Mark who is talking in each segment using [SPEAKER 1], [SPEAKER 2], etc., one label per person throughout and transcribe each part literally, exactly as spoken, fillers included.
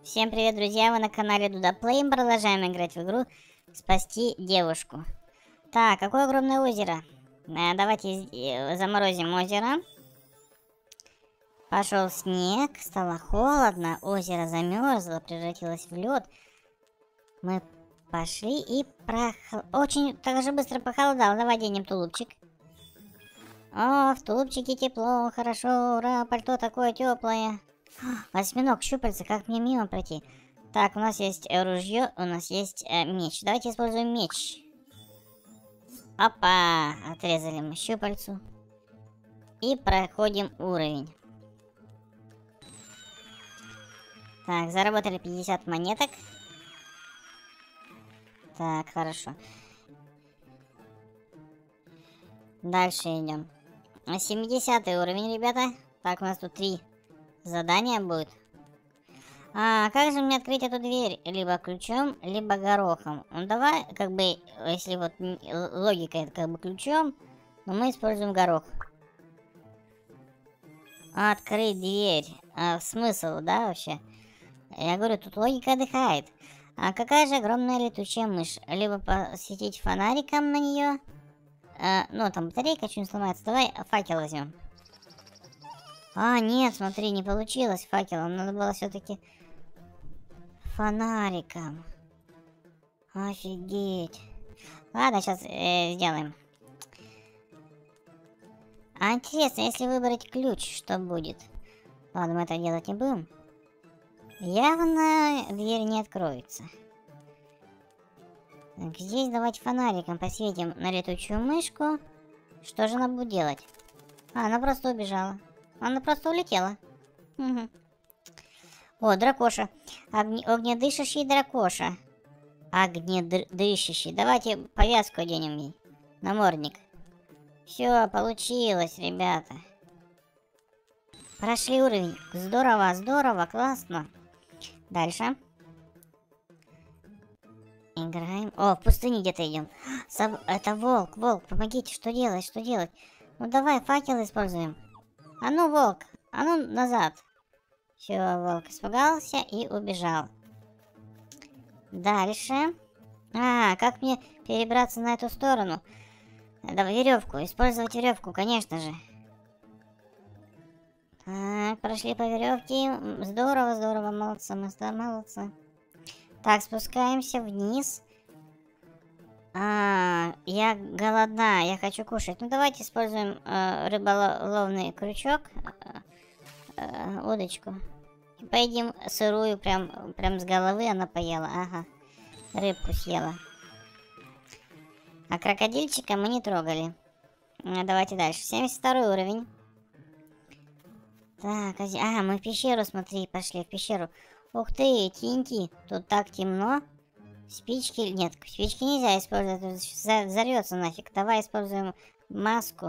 [SPEAKER 1] Всем привет, друзья! Вы на канале Дудаплей. Продолжаем играть в игру «Спасти девушку». Так, какое огромное озеро. А, давайте заморозим озеро. Пошел снег, стало холодно, озеро замерзло, превратилось в лед. Мы пошли и прохл... очень так же быстро похолодало. Давай оденем тулупчик. О, в тулупчике тепло, хорошо, ура, пальто такое теплое. Осьминог, щупальца, как мне мимо пройти? Так, у нас есть ружье, у нас есть э, меч. Давайте используем меч. Опа! Отрезали мы щупальцу. И проходим уровень. Так, заработали пятьдесят монеток. Так, хорошо. Дальше идем. семидесятый уровень, ребята. Так, у нас тут три задание будет. А как же мне открыть эту дверь? Либо ключом, либо горохом. Ну давай, как бы, если вот логика это как бы ключом, но мы используем горох. Открыть дверь. А, смысл, да, вообще? Я говорю, тут логика отдыхает. А какая же огромная летучая мышь? Либо посветить фонариком на нее. А, ну, там батарейка что-нибудь сломается. Давай факел возьмем. А, нет, смотри, не получилось факелом. Надо было все-таки фонариком. Офигеть. Ладно, сейчас э, сделаем. А интересно, если выбрать ключ, что будет? Ладно, мы это делать не будем. Явно дверь не откроется. Так, здесь давайте фонариком посветим на летучую мышку. Что же она будет делать? А, она просто убежала. Она просто улетела. Угу. О, дракоша. Огне... Огнедышащий дракоша. Огнедышащий. Давайте повязку оденем ей. Намордник. Все, получилось, ребята. Прошли уровень. Здорово, здорово, классно. Дальше. Играем. О, в пустыне где-то идем. Соб... Это волк, волк, помогите, что делать, что делать? Ну давай факел используем. А ну, волк, а ну назад. Все, волк испугался и убежал. Дальше. А, как мне перебраться на эту сторону? Давай веревку, использовать веревку, конечно же. Так, прошли по веревке. Здорово, здорово, молодцы, мы молодцы. Так, спускаемся вниз. А, я голодна, я хочу кушать. Ну, давайте используем э, рыболовный крючок, э, э, удочку. И поедим сырую, прям, прям с головы она поела. Ага, рыбку съела. А крокодильчика мы не трогали. А, давайте дальше. семьдесят второй уровень. Так, ага, мы в пещеру, смотри, пошли в пещеру. Ух ты, тинти, тут так темно. Спички, нет, спички нельзя использовать, взорвется нафиг. Давай используем маску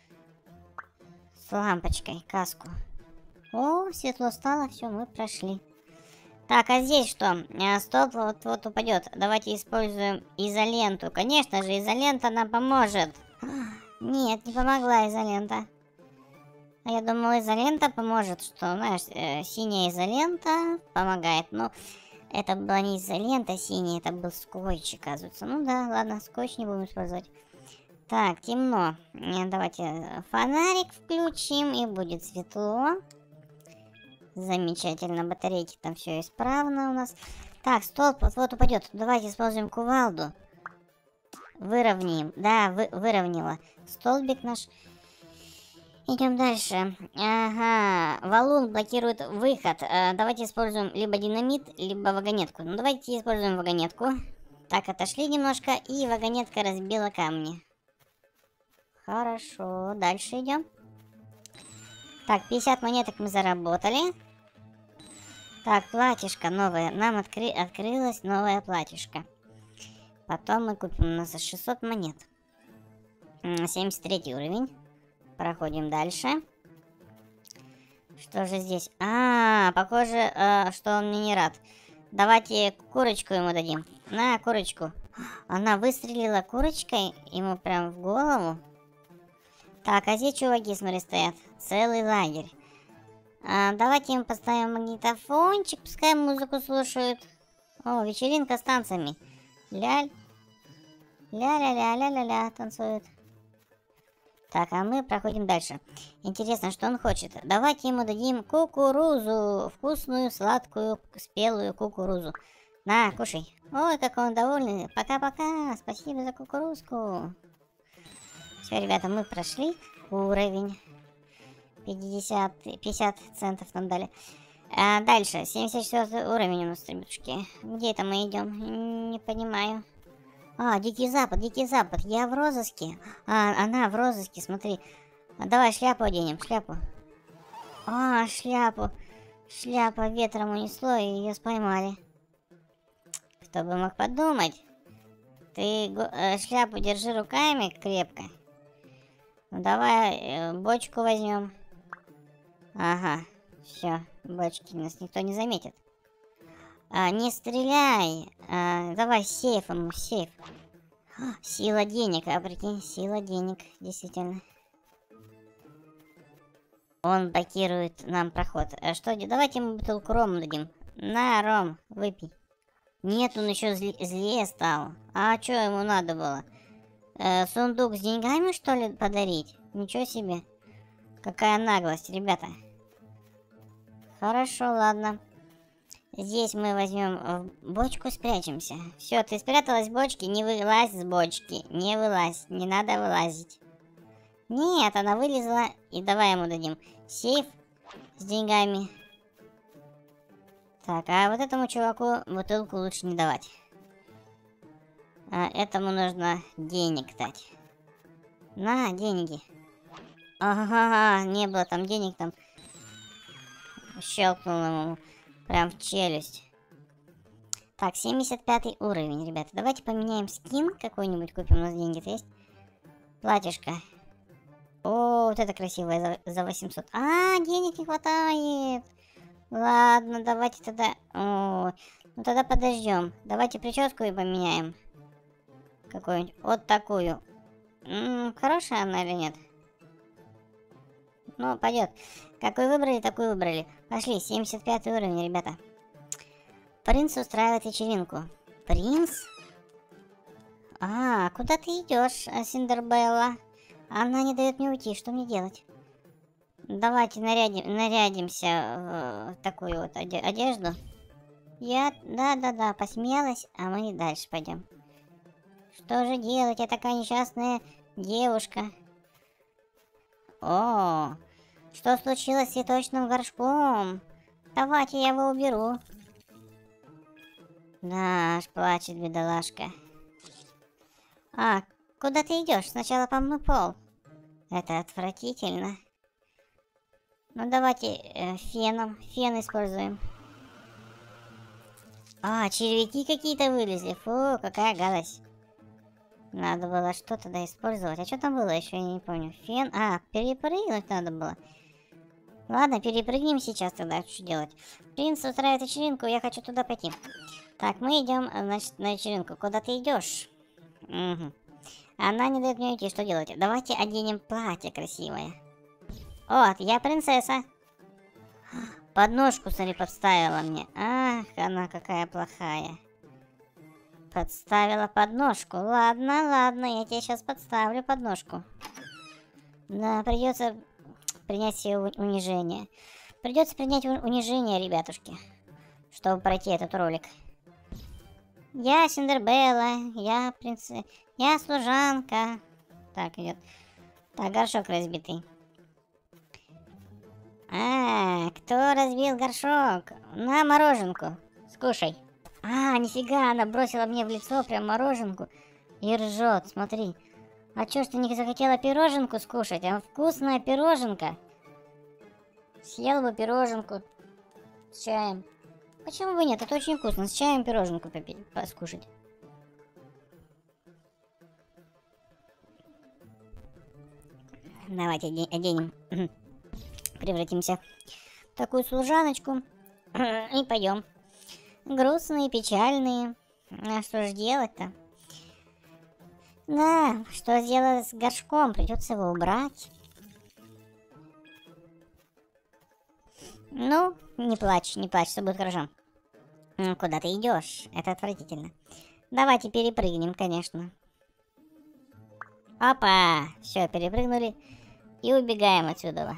[SPEAKER 1] с лампочкой, каску. О, светло стало, все, мы прошли. Так, а здесь что? А, стоп, вот, вот упадет. Давайте используем изоленту. Конечно же, изолента нам поможет. Нет, не помогла изолента. А я думала, изолента поможет, что, знаешь, э, синяя изолента помогает, но... Это была не изолента синяя, это был скотч, оказывается. Ну да, ладно, скотч не будем использовать. Так, темно. Давайте фонарик включим, и будет светло. Замечательно, батарейки там все исправно у нас. Так, столб вот-вот упадет. Давайте используем кувалду. Выровняем. Да, вы, выровняла. Столбик наш. Идем дальше. Ага, валун блокирует выход. А, давайте используем либо динамит, либо вагонетку. Ну, давайте используем вагонетку. Так, отошли немножко, и вагонетка разбила камни. Хорошо, дальше идем. Так, пятьдесят монеток мы заработали. Так, платьишко новое. Нам откры... открылось новое платьишко. Потом мы купим у нас за шестьсот монет. семьдесят третий уровень. Проходим дальше. Что же здесь? А, похоже, э, что он мне не рад. Давайте курочку ему дадим. На, курочку. Она выстрелила курочкой ему прям в голову. Так, а здесь чуваки, смотри, стоят. Целый лагерь. А, давайте им поставим магнитофончик, пускай музыку слушают. О, вечеринка с танцами. Ляль. Ля-ля-ля-ля-ля-ля танцуют. Так, а мы проходим дальше. Интересно, что он хочет. Давайте ему дадим кукурузу. Вкусную, сладкую, спелую кукурузу. На, кушай. Ой, какой он довольный. Пока-пока. Спасибо за кукурузку. Все, ребята, мы прошли уровень. пятьдесят, пятьдесят центов нам дали. А дальше, семьдесят четвёртый уровень у нас, ребятушки. Где это мы идем? Не понимаю. А, Дикий Запад, Дикий Запад. Я в розыске. А, она в розыске, смотри. А, давай шляпу оденем, шляпу. А, шляпу. Шляпа ветром унесло, и ее споймали. Кто бы мог подумать. Ты э, шляпу держи руками крепко. Ну, давай э, бочку возьмем. Ага, все, бочки нас никто не заметит. А, не стреляй. А, давай сейф ему, сейф. А, сила денег, а прикинь, сила денег, действительно. Он блокирует нам проход. А что, давайте ему бутылку рома дадим. На, ром, выпей. Нет, он еще зле злее стал. А что ему надо было? Э, сундук с деньгами, что ли, подарить? Ничего себе. Какая наглость, ребята. Хорошо, ладно. Здесь мы возьмем бочку, спрячемся. Все, ты спряталась в бочке, не вылазь с бочки. Не вылазь, не надо вылазить. Нет, она вылезла, и давай ему дадим сейф с деньгами. Так, а вот этому чуваку бутылку лучше не давать. А этому нужно денег дать. На, деньги. Ага, не было там денег, там щелкнул ему прям в челюсть. Так, семьдесят пятый уровень, ребята. Давайте поменяем скин какой-нибудь, купим, у нас деньги-то есть. Платьишко. О, вот это красивое, за, за восемьсот. А, денег не хватает. Ладно, давайте тогда... О, ну тогда подождем. Давайте прическу и поменяем. Какую-нибудь. Вот такую. М-м, хорошая она или нет? Ну, пойдет. Какую выбрали, такую выбрали. Пошли, семьдесят пятый уровень, ребята. Принц устраивает вечеринку. Принц? А, куда ты идешь, Синдербелла? Она не дает мне уйти, что мне делать? Давайте нарядим, нарядимся в такую вот одежду. Я, да-да-да, посмеялась, а мы дальше пойдем. Что же делать? Я такая несчастная девушка. О, что случилось с цветочным горшком? Давайте я его уберу. Да, аж плачет бедолашка. А, куда ты идешь? Сначала помой пол. Это отвратительно. Ну давайте э, феном, фен используем. А, червяки какие-то вылезли. Фу, какая гадость. Надо было что тогда использовать. А что там было еще, я не помню. Фен, а, перепрыгнуть надо было. Ладно, перепрыгнем сейчас тогда, что делать. Принц устраивает вечеринку, я хочу туда пойти. Так, мы идем, значит, на вечеринку. Куда ты идешь? Угу. Она не дает мне уйти, что делать? Давайте оденем платье красивое. Вот, я принцесса. Подножку, смотри, подставила мне. Ах, она какая плохая. Подставила подножку. Ладно, ладно, я тебе сейчас подставлю подножку. Да, придется принять все унижение. Придется принять унижение, ребятушки, чтобы пройти этот ролик. Я Синдербелла, я принцесса, я служанка. Так, идет. Так, горшок разбитый. А, кто разбил горшок? На мороженку. Скушай. А, нифига, она бросила мне в лицо прям мороженку и ржет, смотри. А чё ж ты не захотела пироженку скушать? А вкусная пироженка. Съел бы пироженку с чаем. Почему бы нет? Это очень вкусно. С чаем пироженку попить, поскушать. Давайте оденем. Превратимся в такую служаночку. И пойдем. Грустные, печальные. А что ж делать-то? Да, что сделать с горшком? Придется его убрать. Ну, не плачь, не плачь, все будет хорошо. М, Куда ты идешь? Это отвратительно. Давайте перепрыгнем, конечно. Опа! Все, перепрыгнули. И убегаем отсюда.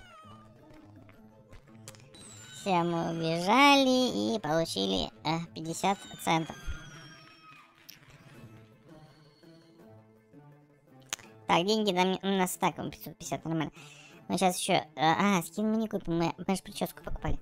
[SPEAKER 1] Все, мы убежали и получили э, пятьдесят центов. Так, деньги нам, у нас так, пятьсот пятьдесят, нормально. Мы сейчас еще... А, скин мы не купим, мы, мы же прическу покупали.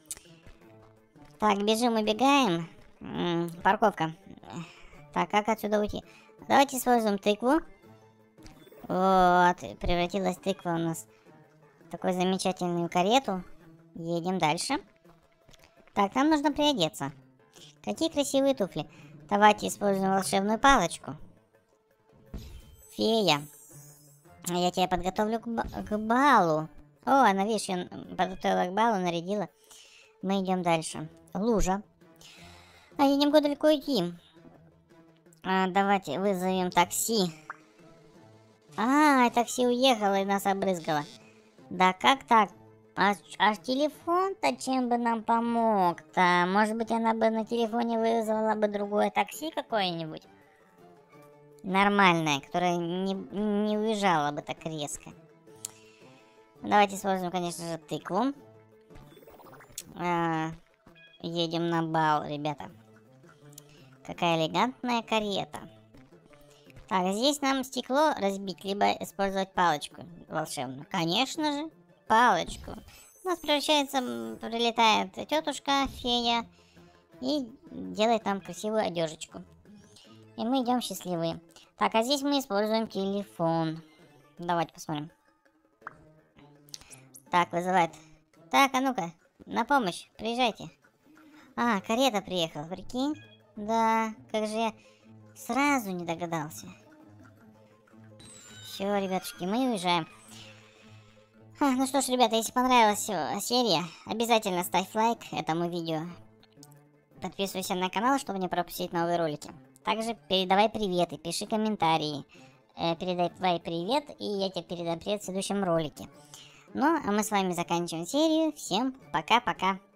[SPEAKER 1] Так, бежим, убегаем. М -м, парковка. Так, как отсюда уйти? Давайте используем тыкву. Вот, превратилась тыква у нас в такую замечательную карету. Едем дальше. Так, нам нужно приодеться. Какие красивые туфли. Давайте используем волшебную палочку. Фея. Я тебя подготовлю к, ба к балу. О, она, видишь, я подготовила к балу, нарядила. Мы идем дальше. Лужа. А я не могу далеко идти. А, давайте вызовем такси. А, такси уехало и нас обрызгало. Да как так? А, а телефон-то чем бы нам помог-то? Может быть, она бы на телефоне вызвала бы другое такси какое-нибудь? Нормальное, которое не, не уезжало бы так резко. Давайте используем, конечно же, тыкву. А, едем на бал, ребята. Какая элегантная карета. Так, здесь нам стекло разбить, либо использовать палочку волшебную. Конечно же, палочку. У нас превращается, прилетает тетушка, фея, и делает нам красивую одежечку. И мы идем счастливые. Так, а здесь мы используем телефон. Давайте посмотрим. Так, вызывает. Так, а ну-ка, на помощь, приезжайте. А, карета приехала, прикинь? Да, как же я сразу не догадался. Все, ребятушки, мы уезжаем. А, ну что ж, ребята, если понравилась серия, обязательно ставь лайк этому видео. Подписывайся на канал, чтобы не пропустить новые ролики. Также передавай приветы, пиши комментарии. Э, передай твой привет, и я тебе передам привет в следующем ролике. Ну, а мы с вами заканчиваем серию. Всем пока-пока.